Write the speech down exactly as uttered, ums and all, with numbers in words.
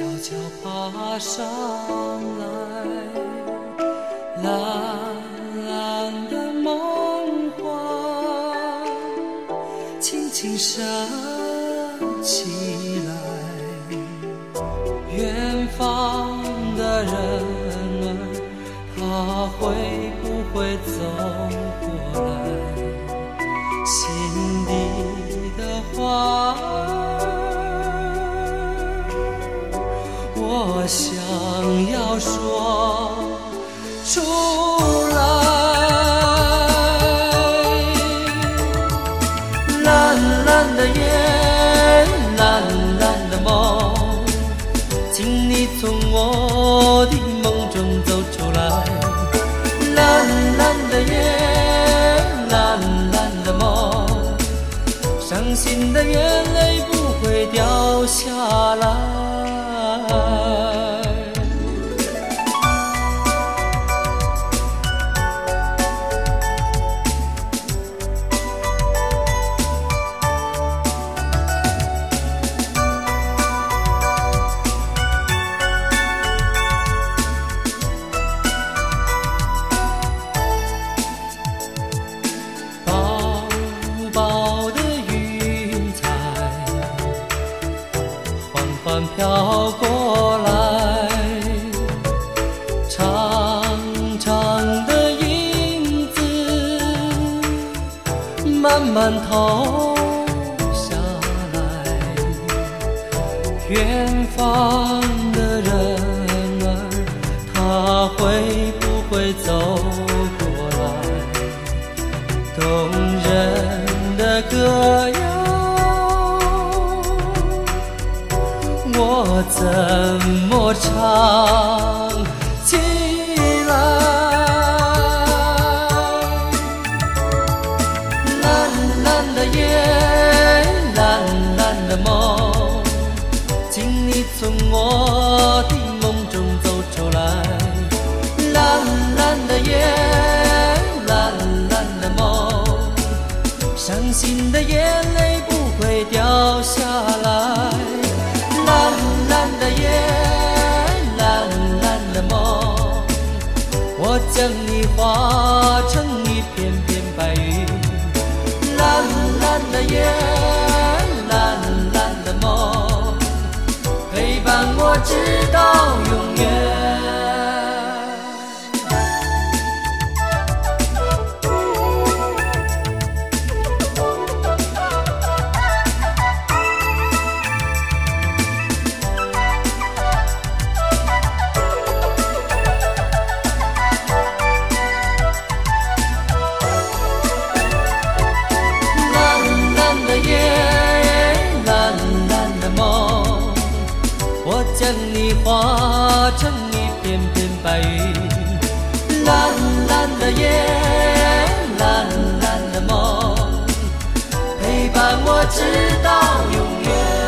悄爬上来，蓝蓝的梦幻轻轻升起来，远方的人儿他会不会走过来，心底的话我想要说出来。蓝蓝的夜，蓝蓝的梦，请你从我的梦中走出来。蓝蓝的夜，蓝蓝的梦，伤心的眼泪不会掉下来。飘过来，长长的影子慢慢投下来，远方的人儿他会不会走过来，动人的歌谣我怎么唱起来？蓝蓝的夜，蓝蓝的梦，请你从我的梦中走出来。蓝蓝的夜，蓝蓝的梦，伤心的眼泪不会掉下来。蓝蓝的夜，蓝蓝的梦，我将你化成一片片白云。蓝蓝的夜，蓝蓝的梦，陪伴我直到永远。将你化成一片片白云。蓝蓝的夜，蓝蓝的梦，陪伴我直到永远。